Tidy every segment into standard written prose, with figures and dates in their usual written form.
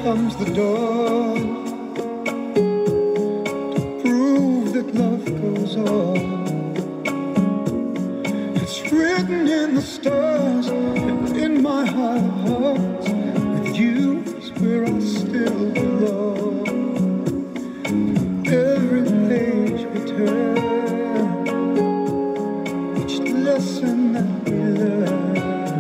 comes the dawn to prove that love goes on. It's written in the stars and in my heart of hearts, with you is where I still belong. Every page we turn, each lesson that we learn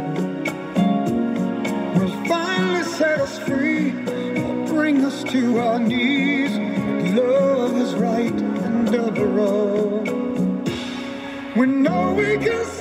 will finally set us free, or bring us to our knees. But love is right and ever wrong. We know we can